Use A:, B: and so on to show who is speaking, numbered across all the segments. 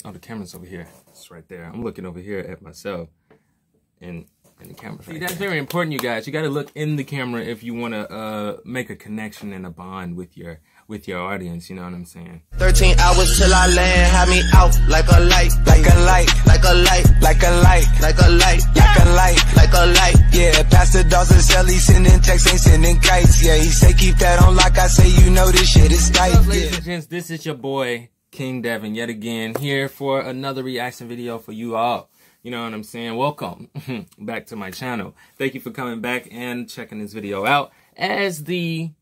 A: Oh, the camera's over here. It's right there. I'm looking over here at myself, and the camera's right there. That's very important, you guys. You got to look in the camera if you want to make a connection and a bond with your audience. You know what I'm saying?
B: 13 hours till I land. Have me out like a light, like a light, like a light, like a light, like a light, like a light, like a light. Yeah, Pastor Dawson Sally sending texts, ain't sending kites. Yeah, he say keep that on like I say. You know this shit is tight.
A: What's up, ladies and gents? This is your boy King Devin yet again here for another reaction video for you all. You know what I'm saying? Welcome back to my channel. Thank you for coming back and checking this video out. As the,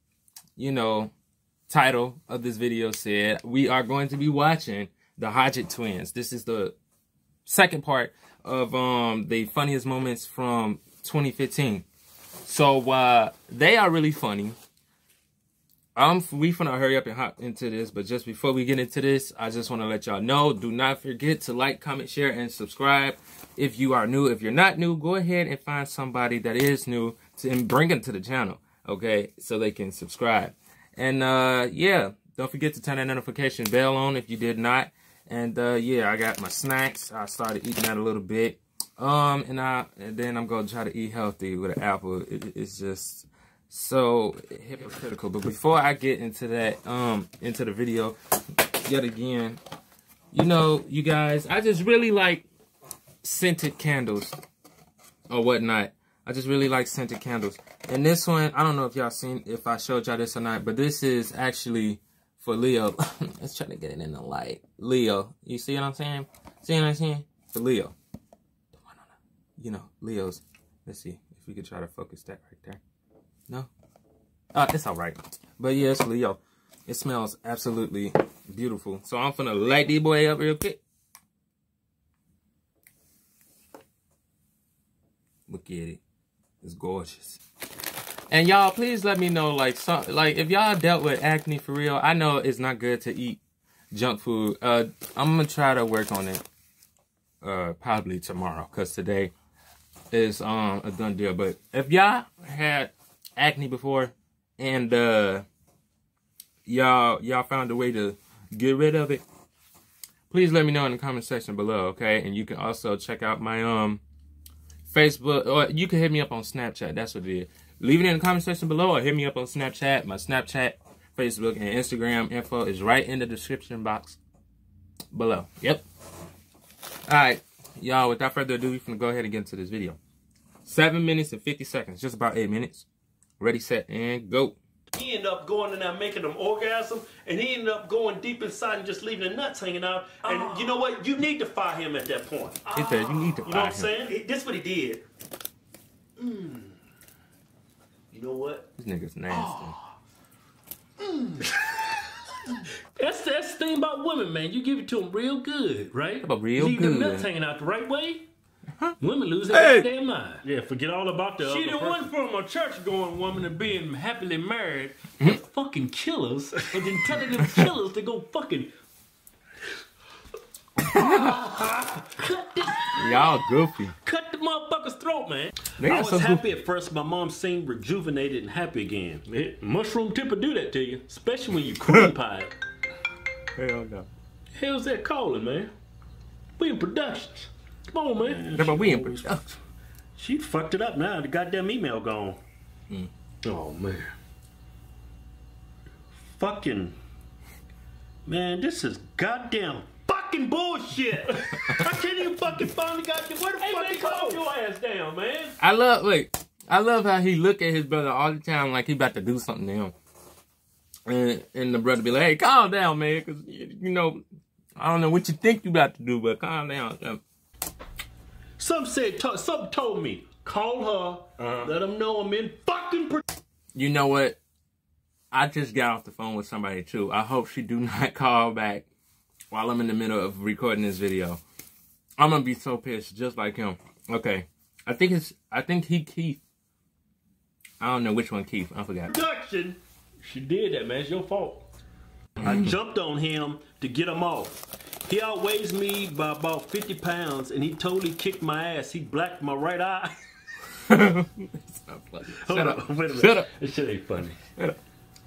A: title of this video said, we are going to be watching the Hodgetwins. This is the second part of the funniest moments from 2015. So they are really funny. We finna hurry up and hop into this, but just before we get into this, I just want to let y'all know, do not forget to like, comment, share, and subscribe if you are new. If you're not new, go ahead and find somebody that is new and bring them to the channel, okay, so they can subscribe. And yeah, don't forget to turn that notification bell on if you did not. And yeah, I got my snacks. I started eating that a little bit. And then I'm gonna try to eat healthy with an apple. It's just so hypocritical. But before I get into that, into the video, yet again, you guys, I just really like scented candles or whatnot. I just really like scented candles. And this one, I don't know if y'all seen, if I showed y'all this or not, but this is actually for Leo. Let's try to get it in the light. Leo, you see what I'm saying? See what I'm saying? For Leo. Leo's. Let's see if we could try to focus that right there. No? It's all right. But yeah, it's Leo. It smells absolutely beautiful. So I'm finna light this boy up real quick. Look at it. It's gorgeous. And y'all, please let me know, like if y'all dealt with acne for real. I know it's not good to eat junk food. I'm gonna try to work on it probably tomorrow, because today is a done deal. But if y'all had acne before and y'all found a way to get rid of it, please let me know in the comment section below, okay? And you can also check out my Facebook, or you can hit me up on Snapchat. That's what it is. Leave it in the comment section below, or hit me up on Snapchat. My Snapchat, Facebook, and Instagram info is right in the description box below. Yep. All right, y'all, without further ado, we're going to go ahead and get into this video. 7 minutes and 50 seconds, just about 8 minutes. Ready, set, and go.
C: He ended up going in there making them orgasm, and he ended up going deep inside and just leaving the nuts hanging out. And you know what? You need to fire him at that point.
A: He said you need to fire him.
C: You know what I'm saying? This is what he did. You know what?
A: This nigga's nasty.
C: That's the thing about women, man. You give it to them real good, right?
A: About real
C: Leave
A: good.
C: Leave the nuts hanging out the right way. Women lose their goddamn mind. Yeah, forget all about the
D: She done went from a church-going woman to being happily married to fucking killers, and then telling them killers to go fucking cut this.
A: Y'all goofy.
C: Cut the motherfucker's throat, man.
A: I
C: was happy at first. My mom seemed rejuvenated and happy again. Mushroom tip will do that to you, especially when you cream pie.
A: Hell no.
C: Hell's that calling, man? We in productions. Come on, man.
A: Yeah, but we in production.
C: She fucked it up now. The goddamn email gone. Oh, man. Fucking. Man, this is goddamn fucking bullshit. I can't even fucking find the goddamn. Where the fuck
D: man,
C: you
D: calm
C: go?
D: your ass down, man.
A: I love how he look at his brother all the time like he about to do something to him. And the brother be like, hey, calm down, man. Because, I don't know what you think you about to do, but calm down.
C: Something told me, call her, let them know I'm in fucking.
A: You know what? I just got off the phone with somebody too. I hope she do not call back while I'm in the middle of recording this video. I'm gonna be so pissed, just like him. Okay, I think he Keith. I don't know which one Keith. I forgot.
C: Production. She did that, man. It's your fault. I jumped on him to get him off. He outweighs me by about 50 pounds, and he totally kicked my ass. He blacked my right eye.
A: It's not funny. Shut up.
C: Wait a minute.
A: Shut up.
C: This shit ain't funny.
A: Shut up.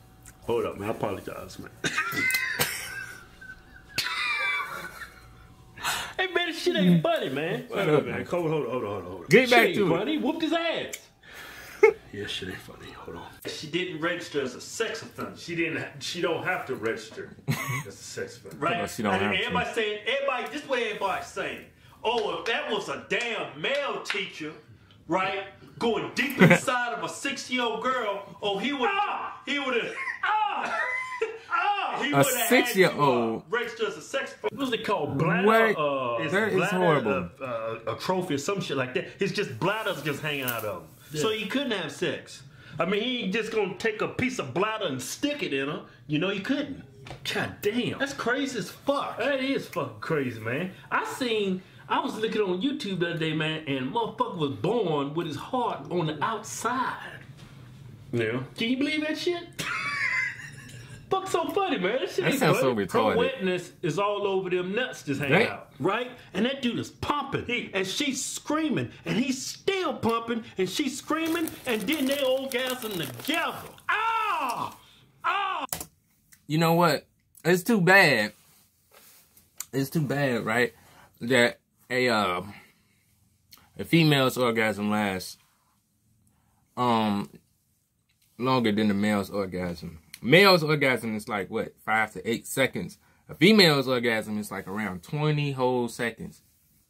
C: Hold up, man. I apologize, man. shit ain't funny, man.
A: What up, man?
C: Hold on.
A: Get back
C: Shit
A: to
C: ain't
A: it.
C: funny. Whooped his ass. Yeah, shit ain't funny. Hold on. She didn't register as a sex offender.
D: She don't have to register as a sex offender.
C: Right?
A: She don't have to.
C: Everybody saying, this way everybody's saying, oh, if that was a damn male teacher, right, going deep inside of a 6-year-old girl, oh, he would have
A: A 6-year-old.
C: register as a sex offender.
D: What's it called? Bladder?
A: What? That is horrible.
C: A trophy or some shit like that. It's just bladders just hanging out of him. Yeah. So he couldn't have sex. I mean, he ain't just gonna take a piece of bladder and stick it in her. You know, he couldn't. God damn. That's crazy as fuck.
D: That is fucking crazy, man. I was looking on YouTube the other day, man, and motherfucker was born with his heart on the outside.
C: Yeah.
D: Can you believe that shit? Fuck so funny, man. That shit
A: That
D: ain't
A: sounds so
D: funny.
A: retarded.
D: Her wetness is all over them nuts just hanging out.
C: Right? And that dude is pumping. And she's screaming. And he's still pumping. And she's screaming. And then they orgasm together. Ah! Ah!
A: You know what? It's too bad. It's too bad, right? That a female's orgasm lasts longer than the male's orgasm. Male's orgasm is like, what, 5 to 8 seconds. A female's orgasm is like around 20 whole seconds.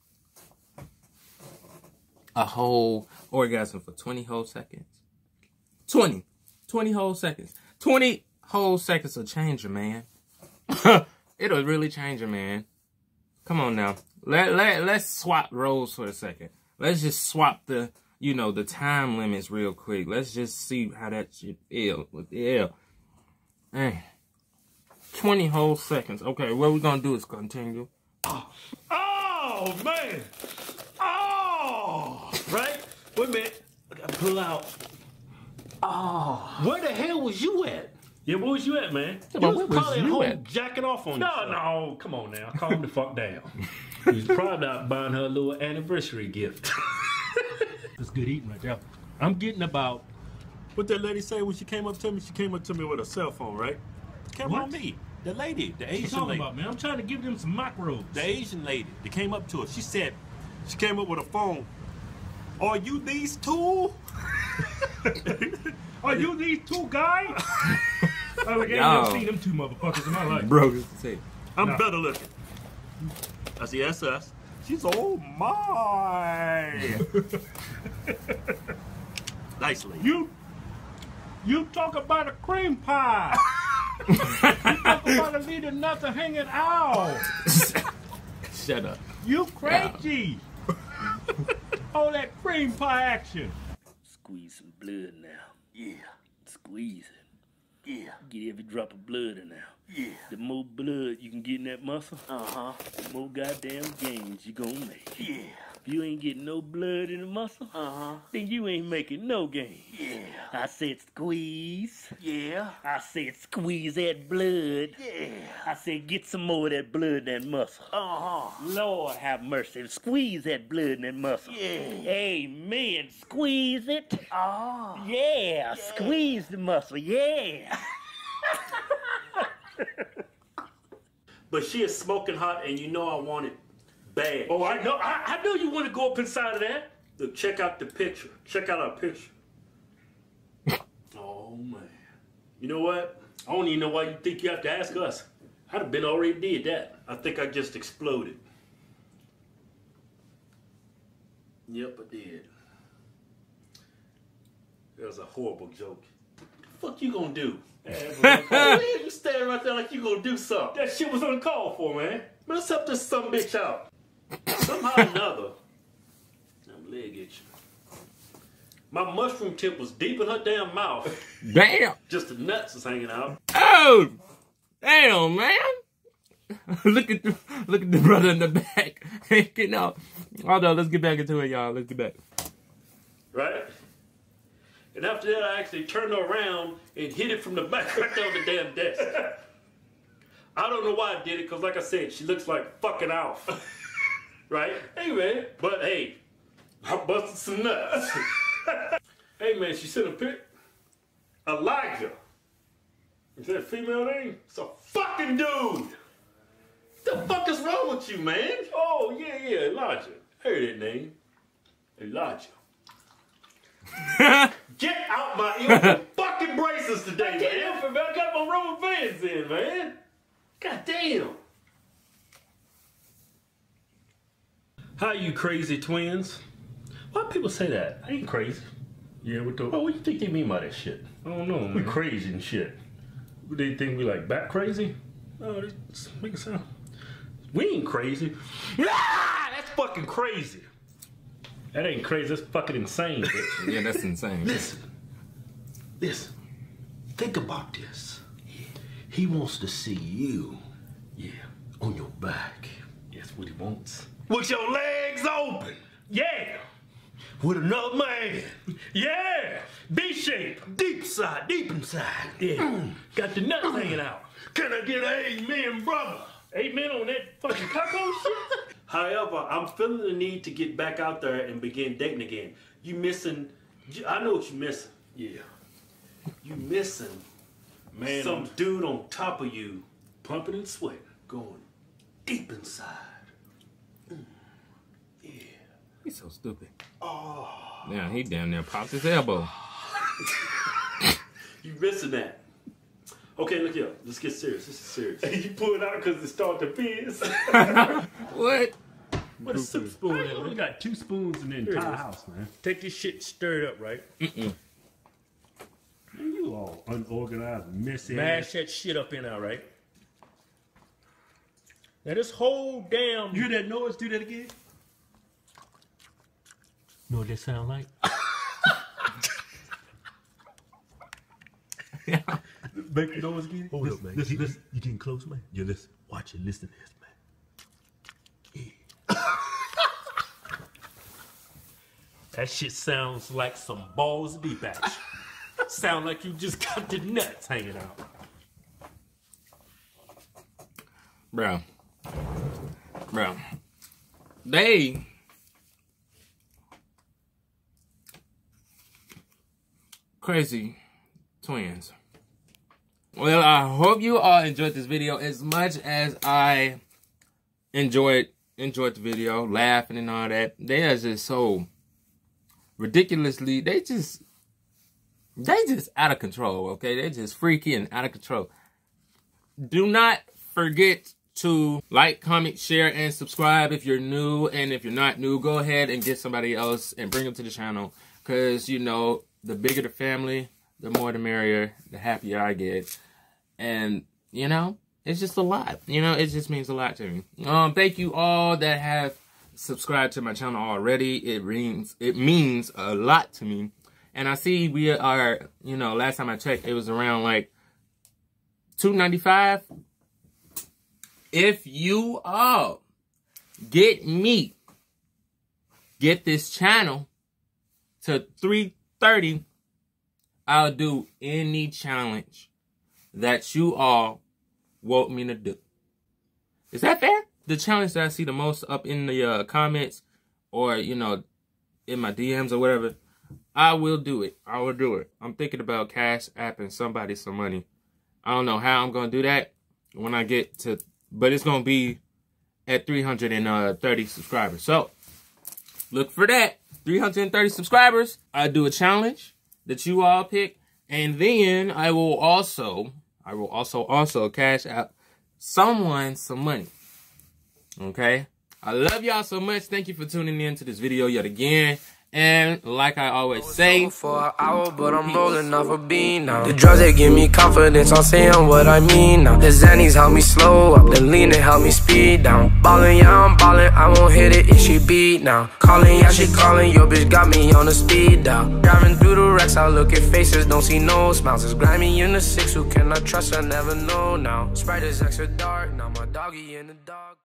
A: A whole orgasm for 20 whole seconds. 20 whole seconds. 20 whole seconds will change you, man. It'll really change you, man. Come on now. Let's swap roles for a second. Let's just swap the, you know, the time limits real quick. Let's just see how that shit feel. Yeah. Hey, 20 whole seconds. Okay, what we're gonna do is continue.
C: Oh, man. Oh. Right? Wait a minute. I gotta pull out. Oh. Where the hell was you at?
D: Yeah, where was you at, man?
C: You
A: But
C: was
A: where was
C: probably at
A: you
C: home
A: at?
C: jacking off on
D: No,
C: yourself.
D: no, come on now. Calm the fuck down. He's probably out buying her a little anniversary gift. That's good eating right there. I'm getting about...
C: What that lady say when she came up to me? She came up to me with a cell phone, right? Came
D: What?
C: on me. The lady, the
D: What you
C: Asian
D: talking
C: lady.
D: about, man? I'm trying to give them some macros.
C: The Asian lady that came up to her. She said, she came up with a phone. Are you these two?
D: Are you these two guys? I ain't
A: Yo.
D: never seen them two motherfuckers in my life.
A: Bro, just to say.
C: I'm
D: No.
C: better looking. I said, yes, us. She's, oh my. Nice lady.
D: You talk about a cream pie. You talk about a little nothing hanging out.
A: Shut up.
D: You crazy. All that cream pie action.
E: Squeeze some blood now. Yeah. Squeeze it. Yeah. Get every drop of blood in there. Yeah. The more blood you can get in that muscle, the more goddamn gains you gonna make. Yeah. If you ain't getting no blood in the muscle, then you ain't making no gains. Yeah. I said squeeze. Yeah. I said squeeze that blood. Yeah. I said get some more of that blood in that muscle. Lord have mercy. Squeeze that blood in that muscle. Yeah. Amen. Squeeze it. Yeah. Squeeze the muscle. Yeah.
C: But she is smoking hot, and you know I want it bad.
D: Oh, I know. I know you want to go up inside of that.
C: Look, check out the picture. Check out our picture. Oh, man. You know what? I don't even know why you think you have to ask us. I'd have been already did that. I think I just exploded. Yep, I did. That was a horrible joke. The fuck you gonna do? You standing right there like you gonna do something.
D: That shit was uncalled for, man.
C: Man, let's help this some bitch out. Somehow or another. I'm leg itching. My mushroom tip was deep in her damn mouth.
A: Damn.
C: Just the nuts is hanging out.
A: Oh, damn, man. look at the brother in the back. Getting out. Hold on, let's get back into it, y'all. Let's get back.
C: Right? And after that, I actually turned her around and hit it from the back right there on the damn desk. I don't know why I did it, because like I said, she looks like fucking Alf. Right? Hey, man. But, hey, I busted some nuts. Hey, man, she sent a pic. Elijah. Is that a female name? It's a fucking dude. What the fuck is wrong with you? you, man? Oh, yeah, Elijah. Heard that name. Elijah. Get out my ear fucking braces today, man. I got my rubber bands in, man. God damn. How you crazy twins? Why people say that? I ain't crazy.
D: Yeah, what the?
C: Oh, what do you think they mean by that shit?
D: I don't know, man.
C: We crazy and shit.
D: What, they think we like bat crazy?
C: Oh, just make it sound. We ain't crazy. Ah, that's fucking crazy.
D: That ain't crazy. That's fucking insane, bitch.
A: Yeah, that's insane.
C: Listen. Think about this. He wants to see you, on your back.
D: That's what he wants.
C: With your legs open.
D: Yeah.
C: With another man.
D: Yeah. B-shape.
C: Deep inside.
D: Yeah. Got the nuts hanging out.
C: Can I get an amen, brother?
D: Amen on that fucking taco shit.
C: However, I'm feeling the need to get back out there and begin dating again. You missing, I know what you missing.
D: Yeah.
C: You missing,
D: Man,
C: some dude on top of you, pumping and sweating, going deep inside. Yeah.
A: He's so stupid. Oh. Yeah, he down there popped his elbow.
C: You missing that. Okay, look here. Let's get serious. This is serious.
D: you pull it out because it started to fizz.
A: What?
D: What a soup spoon is. We got 2 spoons in the entire house, man.
C: Take this shit stirred up, right?
A: Mm-mm.
D: Man, you all unorganized, messy.
C: Mash that shit up in there, right? Now this whole damn...
D: You hear that noise? Do that again.
C: Know what that sound like?
D: Make the noise again.
C: Hold up, man.
D: Listen.
C: You getting close, man?
D: Yeah, listen.
C: Watch it. Listen to this, man. Yeah. That shit sounds like some balls deep action. Sound like you just got the nuts hanging out.
A: Bro. They crazy twins. Well, I hope you all enjoyed this video as much as I enjoyed the video, laughing and all that. They are just so ridiculously, they just out of control, okay? They're just freaky and out of control. Do not forget to like, comment, share, and subscribe if you're new. And if you're not new, go ahead and get somebody else and bring them to the channel. Because, you know, the bigger the family, the more the merrier, the happier I get. And, you know, it's just a lot. You know, it just means a lot to me. Thank you all that have subscribed to my channel already. It means a lot to me. And I see we are, you know, last time I checked, it was around like $2.95. If you all get this channel to 330, I'll do any challenge that you all want me to do. Is that fair? The challenge that I see the most up in the comments or, you know, in my DMs or whatever, I will do it. I will do it. I'm thinking about Cash Apping somebody some money. I don't know how I'm going to do that when I get to, but it's going to be at 330 subscribers. So, look for that. 330 subscribers. I do a challenge that you all pick. And then I will also Cash App someone some money. Okay? I love y'all so much. Thank you for tuning in to this video yet again. And like I always say,
B: for an hour, but I'm rolling off a bean now. The drugs, they give me confidence, I'm saying what I mean now. The Xannies help me slow up, the lean, they help me speed down. Ballin', yeah, I'm ballin', I won't hit it if she beat now. Callin', yeah, she callin', your bitch got me on the speed down. Driving through the wrecks, I look at faces, don't see no smiles. It's grimy in the 6, who can I trust, I never know now. Sprite is extra dark, now my doggy in the dog.